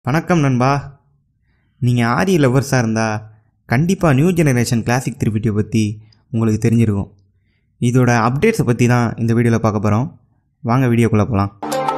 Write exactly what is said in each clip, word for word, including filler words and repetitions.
வணக்கம் நண்பா. நீங்கள் ஆரி லவர்ஸாக இருந்தால் கண்டிப்பாக நியூ ஜெனரேஷன் கிளாசிக் த்ரீ ஃபிஃப்டியை பற்றி உங்களுக்கு தெரிஞ்சிருக்கும். இதோட அப்டேட்ஸை பற்றி தான் இந்த வீடியோவில் பார்க்க போகிறோம். வாங்க வீடியோக்குள்ளே போகலாம்.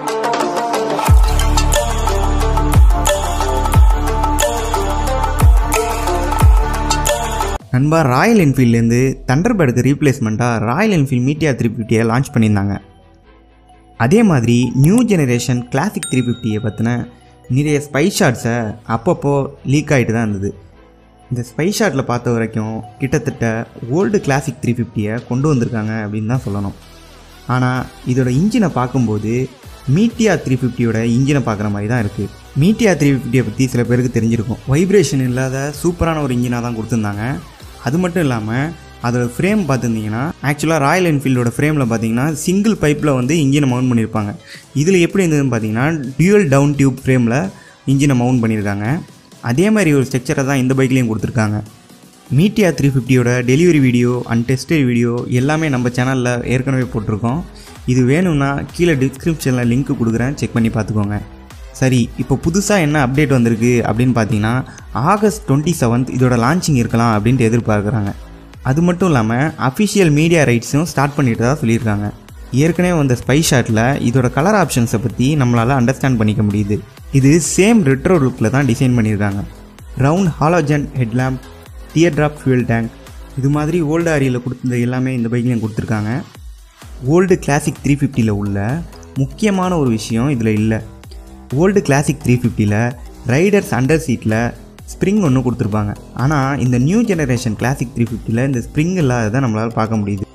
நண்பா, ராயல் என்ஃபீல்ட்லேருந்து தண்டர்பர்டுக்கு ரீப்ளேஸ்மெண்ட்டாக ராயல் என்ஃபீல்ட் மீட்டியார் த்ரீ ஃபிஃப்டியை லான்ச் பண்ணியிருந்தாங்க. அதே மாதிரி நியூ ஜெனரேஷன் கிளாசிக் த்ரீ ஃபிஃப்டியை பற்றின நிறைய ஸ்பை ஷாட்ஸை அப்பப்போ லீக் ஆகிட்டு தான் இருந்தது. இந்த ஸ்பை ஷாட்டில் பார்த்த வரைக்கும் கிட்டத்தட்ட ஓல்டு கிளாசிக் த்ரீ ஃபிஃப்டியை கொண்டு வந்திருக்காங்க அப்படின்னு தான் சொல்லணும். ஆனால் இதோட இன்ஜினை பார்க்கும்போது மீட்டியார் த்ரீ ஃபிஃப்டியோட இன்ஜினை பார்க்குற மாதிரி தான் இருக்குது. மீட்டியார் த்ரீ ஃபிஃப்டியை பற்றி சில பேருக்கு தெரிஞ்சிருக்கும். வைப்ரேஷன் இல்லாத சூப்பரான ஒரு இன்ஜினாக தான் கொடுத்துருந்தாங்க. அது மட்டும் இல்லாமல் அதோட ஃப்ரேம் பார்த்துருந்தீங்கன்னா ஆக்சுவலாக ராயல் என்ஃபீல்டோட ஃப்ரேமில் பார்த்தீங்கன்னா சிங்கிள் பைப்பில் வந்து இன்ஜினை மவுண்ட் பண்ணியிருப்பாங்க. இதில் எப்படி இருந்ததுன்னு பார்த்தீங்கன்னா டியூவல் டவுன் டியூப் ஃப்ரேமில் இன்ஜினை மவுண்ட் பண்ணியிருக்காங்க. அதே மாதிரி ஒரு ஸ்ட்ரக்சரை தான் இந்த பைக்லேயும் கொடுத்துருக்காங்க. மீட்டியார் த்ரீ ஃபிஃப்டியோட delivery video and test video எல்லாமே நம்ம சேனலில் ஏற்கனவே போட்டிருக்கோம். இது வேணும்னா கீழே டிஸ்கிரிப்ஷனில் லிங்க் கொடுக்குறேன், செக் பண்ணி பார்த்துக்கோங்க. சரி, இப்போ புதுசாக என்ன அப்டேட் வந்திருக்கு அப்படின்னு பார்த்தீங்கன்னா ஆகஸ்ட் டுவெண்ட்டி செவன்த் இதோட லான்ச்சிங் இருக்கலாம் அப்படின்ட்டு எதிர்பார்க்குறாங்க. அது மட்டும் இல்லாமல் அஃபிஷியல் மீடியா ரைட்ஸும் ஸ்டார்ட் பண்ணிட்டு தான் சொல்லியிருக்காங்க. ஏற்கனவே வந்த ஸ்பை ஷாட்டில் இதோட கலர் ஆப்ஷன்ஸை பற்றி நம்மளால் அண்டர்ஸ்டாண்ட் பண்ணிக்க முடியுது. இது சேம் ரெட்ரோ லுக்கில் தான் டிசைன் பண்ணியிருக்காங்க. Round halogen headlamp, tear drop fuel tank, இது மாதிரி ஓல்டு ஆரியில் கொடுத்த எல்லாமே இந்த பைக்லையும் கொடுத்துருக்காங்க. ஓல்டு கிளாசிக் த்ரீ ஃபிஃப்டியில் உள்ள முக்கியமான ஒரு விஷயம் இதில் இல்லை. ஓல்டு கிளாசிக் த்ரீ ஃபிஃப்டியில் ரைடர்ஸ் அண்டர் சீட்டில் ஸ்ப்ரிங் ஒன்று கொடுத்துருப்பாங்க. ஆனால் இந்த நியூ ஜெனரேஷன் கிளாசிக் த்ரீ ஃபிஃப்டியில் இந்த ஸ்ப்ரிங் இல்லாததை நம்மளால் பார்க்க முடியுது.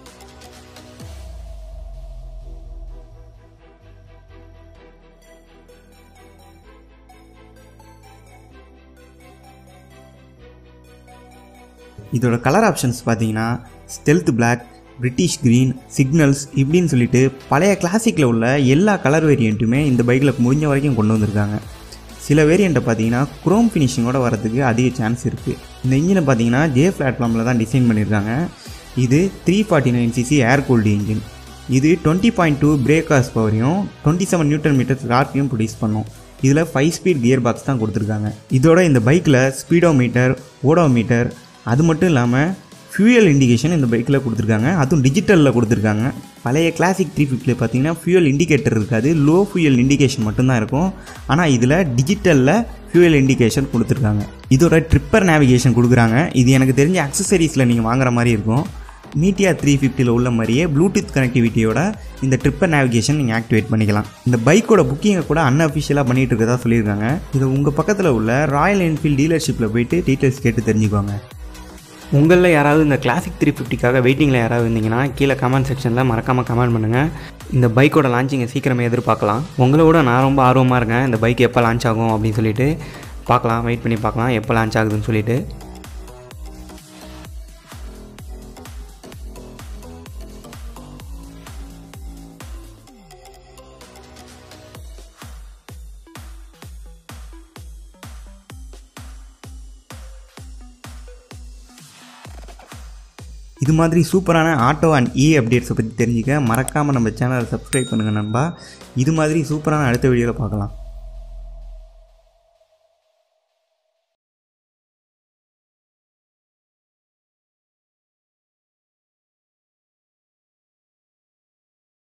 இதோட கலர் ஆப்ஷன்ஸ் பார்த்தீங்கன்னா stealth black, British green, signals இப்படின்னு சொல்லிட்டு பழைய கிளாசிக்கில் உள்ள எல்லா கலர் வேரியண்ட்டுமே இந்த பைக்கில் முடிஞ்ச வரைக்கும் கொண்டு வந்திருக்காங்க. சில வேரியண்ட்டை பார்த்தீங்கன்னா குரோம் ஃபினிஷிங்கோட வரதுக்கு அதிக சான்ஸ் இருக்குது. இந்த இன்ஜினை பார்த்தீங்கன்னா ஜே பிளாட்ஃபார்மில் தான் டிசைன் பண்ணியிருக்காங்க. இது three forty nine cc air cooled engine. இது twenty point two brake horse பவரையும் டுவெண்ட்டி செவன் நியூட்டன் மீட்டர் டார்க்கையும் ப்ரொடியூஸ் பண்ணும். இதில் ஃபைவ் ஸ்பீட் கியர் பாக்ஸ் தான் கொடுத்துருக்காங்க. இதோட இந்த பைக்கில் ஸ்பீடோ மீட்டர், ஓடோ மீட்டர், அது மட்டும் இல்லாமல் ஃபியூயல் இண்டிகேஷன் இந்த பைக்கில் கொடுத்துருக்காங்க. அதுவும் டிஜிட்டலில் கொடுத்துருக்காங்க. பழைய கிளாசிக் த்ரீ ஃபிஃப்டியில் பார்த்தீங்கன்னா ஃபியூயல் இண்டிகேட்டர் இருக்காது, லோ ஃபியூயல் இண்டிகேஷன் மட்டும்தான் இருக்கும். ஆனால் இதில் டிஜிட்டலில் ஃபியூயல் இண்டிகேஷன் கொடுத்துருக்காங்க. இதோட ட்ரிப்பர் நேவிகேஷன் கொடுக்குறாங்க. இது எனக்கு தெரிஞ்ச அக்சசரிஸில் நீங்கள் வாங்குற மாதிரி இருக்கும். மீட்டியார் த்ரீ ஃபிஃப்டியில் உள்ள மாதிரியே ப்ளூடூத் கனெக்டிவிட்டியோட இந்த ட்ரிப்பர் நேவிகேஷன் நீங்கள் ஆக்டிவேட் பண்ணிக்கலாம். இந்த பைக்கோட புக்கிங்கை கூட அன்அஃபிஷியலாக பண்ணிகிட்டு இருக்கதா சொல்லியிருக்காங்க. இதை உங்கள் பக்கத்தில் உள்ள ராயல் என்ஃபீல்ட் டீலர்ஷிப்பில் போய்ட்டு டீட்டெயில்ஸ் கேட்டு தெரிஞ்சுக்கோங்க. உங்களில் யாராவது இந்த கிளாசிக் த்ரீ ஃபிஃப்டிக்காக வெயிட்டிங்கில் யாராவது இருந்தீங்கன்னா கீழே கமெண்ட் செக்ஷனில் மறக்காமல் கமெண்ட் பண்ணுங்கள். இந்த பைக்கோட லான்ச்சிங்கை சீக்கிரமே எதிர்பார்க்கலாம். உங்களோட நான் ரொம்ப ஆர்வமாக இருக்கேன் இந்த பைக் எப்போ லான்ச் ஆகும் அப்படின்னு சொல்லிட்டு. பார்க்கலாம், வெயிட் பண்ணி பார்க்கலாம் எப்போ லான்ச் ஆகுதுன்னு சொல்லிட்டு. இது மாதிரி சூப்பரான ஆட்டோ அண்ட் இ அப்டேட்ஸை பற்றி தெரிஞ்சுக்க மறக்காமல் நம்ம சேனலை சப்ஸ்கிரைப் பண்ணுங்கள் நண்பா. இது மாதிரி சூப்பரான அடுத்த வீடியோவில் பார்க்கலாம்.